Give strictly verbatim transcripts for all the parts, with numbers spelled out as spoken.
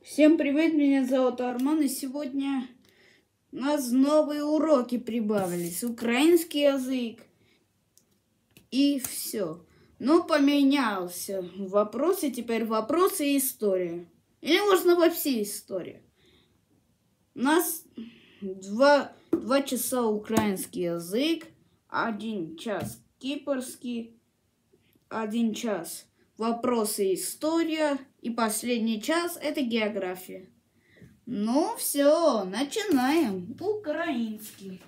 Всем привет, меня зовут Арман, и сегодня у нас новые уроки прибавились. Украинский язык и все. Но поменялся вопросы, теперь вопросы и история. Или можно вообще история. У нас два, два часа украинский язык, один час кипрский, один час вопросы, история, и последний час это география. Ну все, начинаем. Украинский.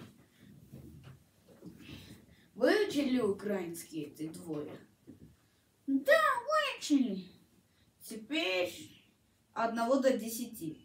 Выучили украинский эти двое? Да, выучили. Теперь одного до десяти.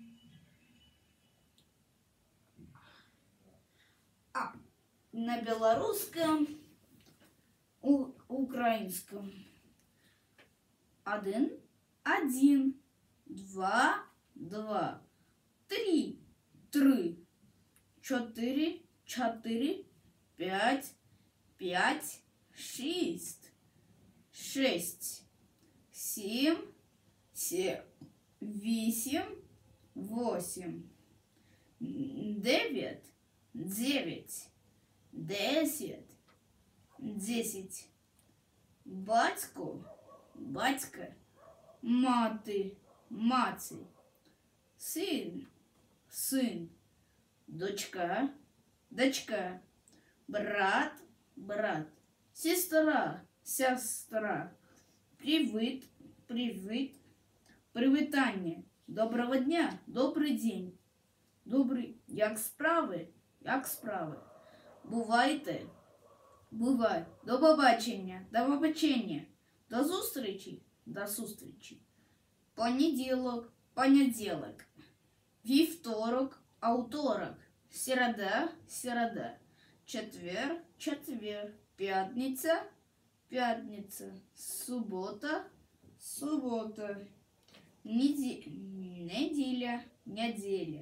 А на белорусском, у, украинском. Один, один, два, два, три, три, четыре, четыре, пять, пять, шесть, шесть, семь, семь, восемь, восемь, девять, девять, десять, десять, батько, батька, мати, мати, син, син, дочка, дочка, брат, брат, сестра, сестра, привіт, привіт, привітання, доброго дня, добрий день, добрий, як справи, як справи, бувайте, бувай, до побачення, до побачення, до зустрічі, до зустрічі, понеділок, понеділок, вівторок, авторок, середа, середа, четвер, четвер, п'ятниця, п'ятниця, субота, субота, неде... неділя, неділя.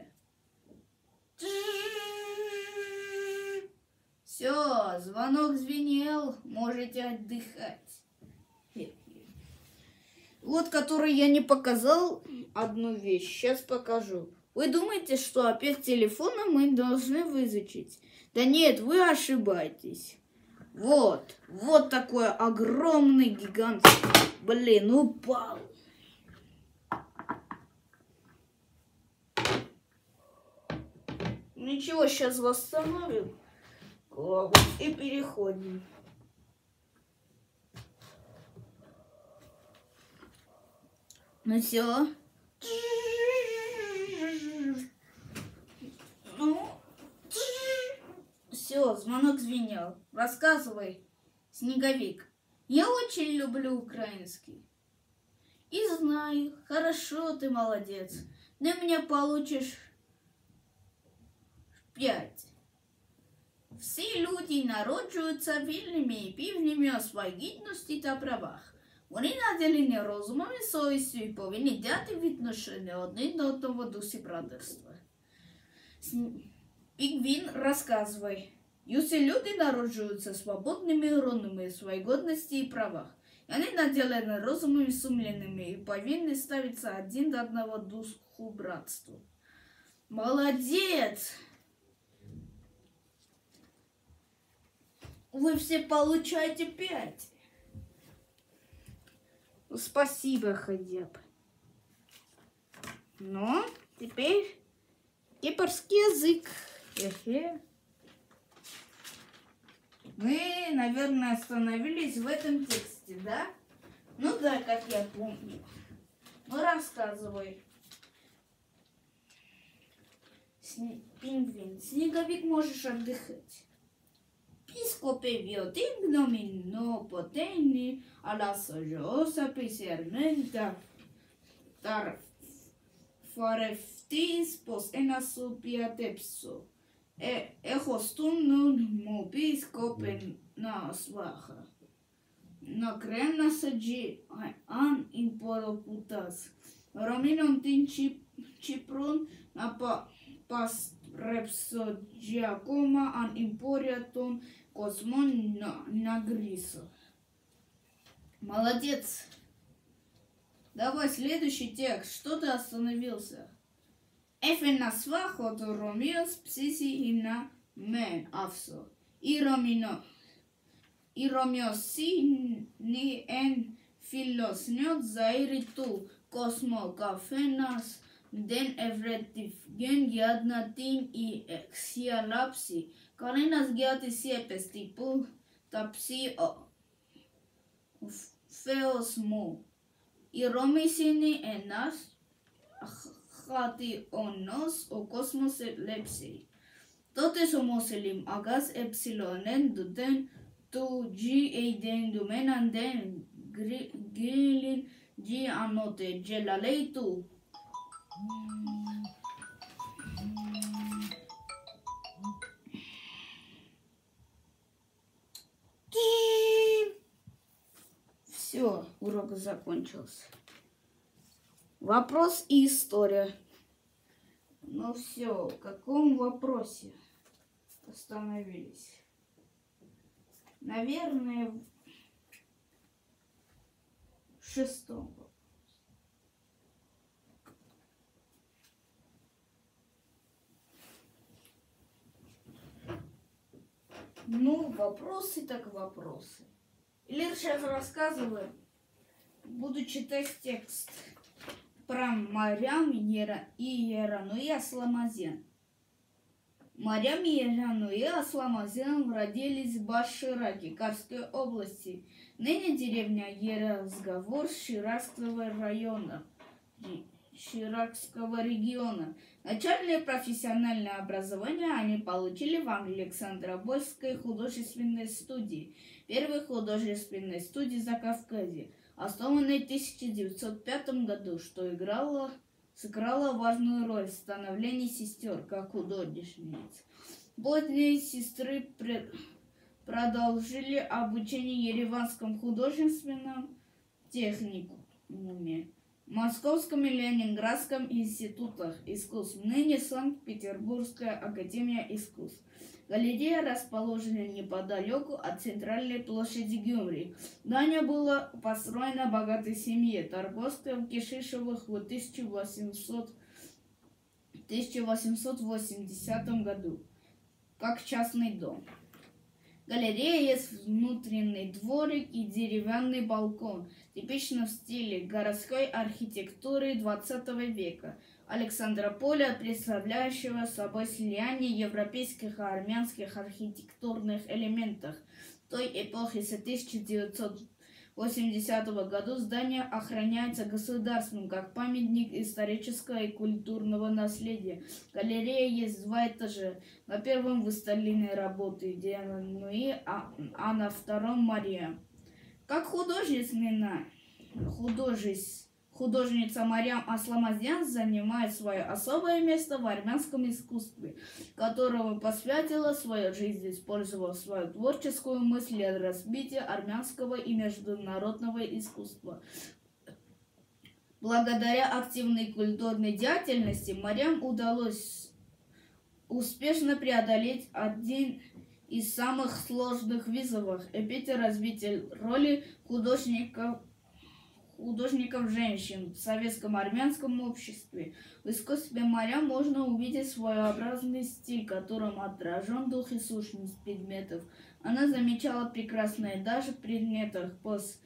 Все, звонок звенел, можете отдыхать. Вот, который я не показал одну вещь, сейчас покажу. Вы думаете, что опять телефона мы должны выучить? Да нет, вы ошибаетесь. Вот, вот такой огромный гигант. Блин, упал. Ничего, сейчас восстановим. И переходим. Ну все. Ну, все, звонок звенел. Рассказывай, Снеговик. Я очень люблю украинский. И знаю, хорошо, ты молодец. Ты меня получишь п'ять. Всі люди народжуються вільними і певними у своїй гідності та правах. Вони наділені розумом і совістю і повинні дати відношення один до одного в дусі братерства. Пінгвін розказує, усі люди народжуються свободними і ровними у своїй годності і правах. Вони наділені розумом і сумлінними і повинні ставитися один до одного в духу братства. Молодець! Вы все получаете пять. Спасибо, хотя бы. Ну, теперь кипрский язык. Эхе. Мы, наверное, остановились в этом тексте, да? Ну да, как я помню. Ну, рассказывай. Сни... Пингвин, Снеговик, можешь отдыхать. Piscope viotignomin no poteni alla sojosa pisermenta tar fareftis pos enasupia tepso e echostun nun mopiscope na svaja no crena sagi an imporoputas rominon tin ciprun na pa pas repsodiacoma an imporiatum Космон на, на Грису. Молодец. Давай следующий текст. Что ты остановился? Эфена свахот ромиос псисихина мен авсо. И ромино. И ромиоси ни эн филос нёт заириту космо кафенас ден эвретив ген яднатин и эксиалапси. Каринас геатиси эпестипу тапси феос му. И ромисини энас χati όνος ο κόσμος λέψει. Τότε ομόσελιμ αγάς εψιλονεν δουτεν του γη ειδεν δουμέναν δεν γίλιν γη ανώτε γελαλέι του. Все, урок закончился. Вопрос и история. Ну все, в каком вопросе остановились? Наверное, в шестом вопросе. Ну, вопросы так вопросы. Или сейчас рассказываю, буду читать текст про Марьям и Ерануи Асламазян. Марьям и Ерануи Асламазян родились в Баш-Шираке, Карской области. Ныне деревня Еразговор Ширакского района, Ширакского региона. Начальное профессиональное образование они получили в Александробольской художественной студии, первой художественной студии Закавказья, основанной в тысяча девятьсот пятом году, что играла, сыграла важную роль в становлении сестер как художниц. Плотные сестры при... продолжили обучение в Ереванском художественном техникуме, Московском и Ленинградском институтах искусств, ныне Санкт-Петербургская академия искусств. Галерея расположена неподалеку от центральной площади Гюмри. Здание было построено богатой семье торговцев в Кишишевых в тысяча восемьсот восьмидесятом году, как частный дом. Галерея есть внутренний дворик и деревянный балкон, типично в стиле городской архитектуры двадцатого века. Александрополя, представляющего собой слияние европейских и армянских архитектурных элементов той эпохи. С тысяча девятьсот восьмидесятого года здание охраняется государством как памятник исторического и культурного наследия. Галерея есть два этажа. На первом выставлены работы Ерануи, а, а на втором Марьям. Как художественная художественная Художница Марьям Асламазян занимает свое особое место в армянском искусстве, которому посвятила свою жизнь, использовав свою творческую мысль для развития армянского и международного искусства. Благодаря активной культурной деятельности Марьям удалось успешно преодолеть один из самых сложных вызовов – это развитие роли художников художников женщин в советском армянском обществе. В искусстве Марьям можно увидеть своеобразный стиль, которым отражен дух и сущность предметов. Она замечала прекрасное даже в предметах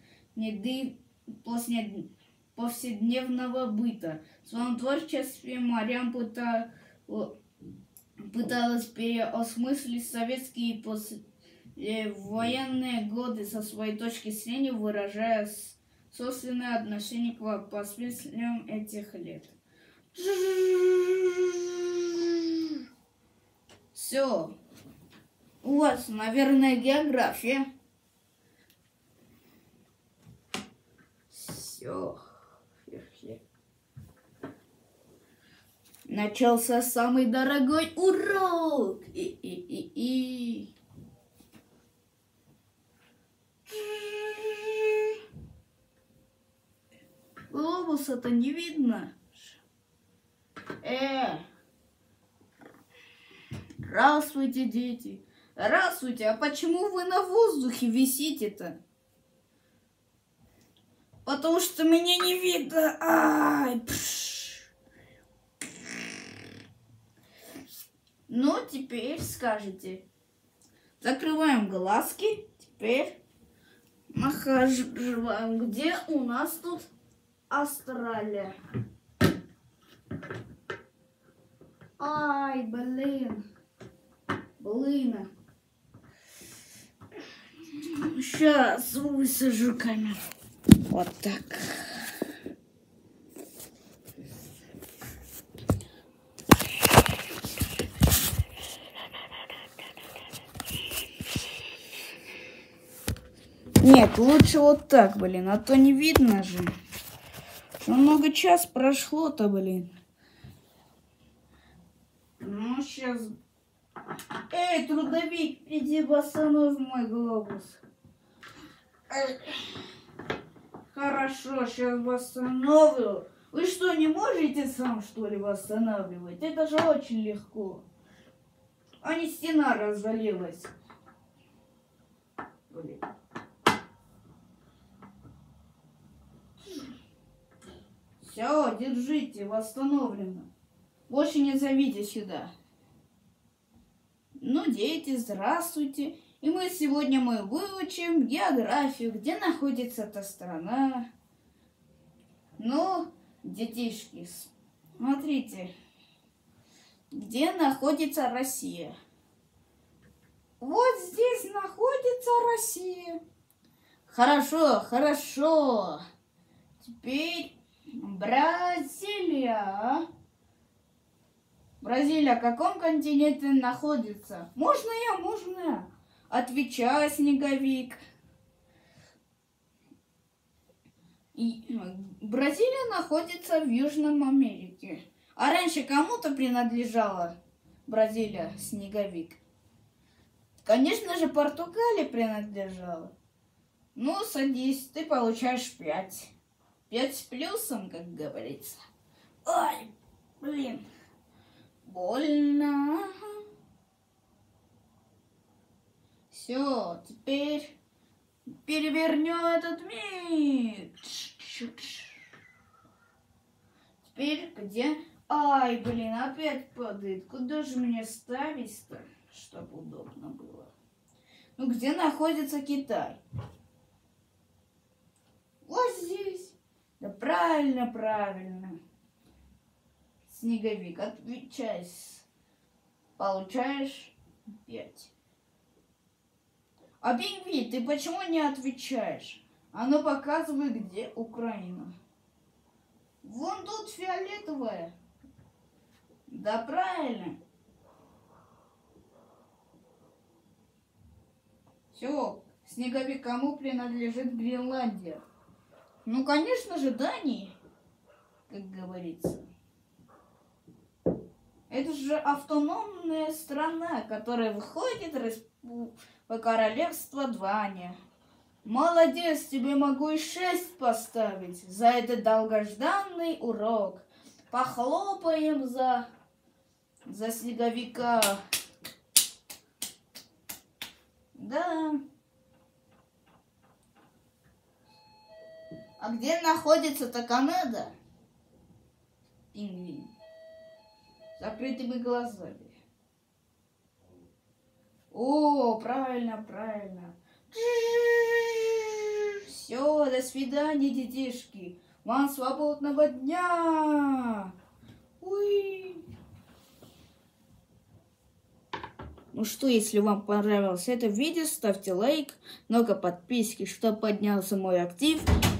повседневного быта. В своем творчестве Марьям пыта... пыталась переосмыслить советские и послевоенные годы со своей точки зрения, выражая собственное отношение к последствиям этих лет. Все. У вас, наверное, география. Все. Начался самый дорогой урок. И-и-и-и. Глобуса-то не видно. Э, здравствуйте, дети. Здравствуйте, а почему вы на воздухе висите-то? Потому что меня не видно. Ай, пш. Ну, теперь скажите. Закрываем глазки. Теперь нахаживаем. Где у нас тут Австралия? Ай, блин. Блин. Сейчас высажу камеру. Вот так. Нет, лучше вот так, блин, а то не видно же. Что много час прошло-то, блин. Ну, сейчас... Эй, трудовик, иди восстанови мой глобус. Эй. Хорошо, сейчас восстановлю. Вы что, не можете сам, что ли, восстанавливать? Это же очень легко. А не стена развалилась. Блин. Все, держите, восстановлено. Больше не зовите сюда. Ну, дети, здравствуйте. И мы сегодня мы выучим географию, где находится эта страна. Ну, детишки, смотрите, где находится Россия. Вот здесь находится Россия. Хорошо, хорошо. Теперь Бразилия. Бразилия в каком континенте находится? Можно я, можно я? Отвечай, снеговик. И Бразилия находится в Южном Америке. А раньше кому-то принадлежала Бразилия, снеговик? Конечно же, Португалии принадлежала. Ну, садись, ты получаешь пять. Пять с плюсом, как говорится. Ой, блин. Больно. Все, теперь перевернем этот мир. Теперь где? Ай, блин, опять падает. Куда же мне ставить-то, чтобы удобно было? Ну, где находится Китай? Вот здесь. Да правильно, правильно. Снеговик, отвечай. Получаешь пять. А пингвин, ты почему не отвечаешь? Оно показывает, где Украина. Вон тут фиолетовая. Да правильно. Все, снеговик, кому принадлежит Гренландия? Ну, конечно же, Дании, как говорится. Это же автономная страна, которая выходит из королевства Дваня. Молодец, тебе могу и шесть поставить за этот долгожданный урок. Похлопаем за, за снеговика. Да. А где находится-то Канада? Пингвин. Закрытыми глазами. О, правильно, правильно. Все, до свидания, детишки. Вам свободного дня. Уи. Ну что, если вам понравилось это видео, ставьте лайк, много подписки, чтобы поднялся мой актив.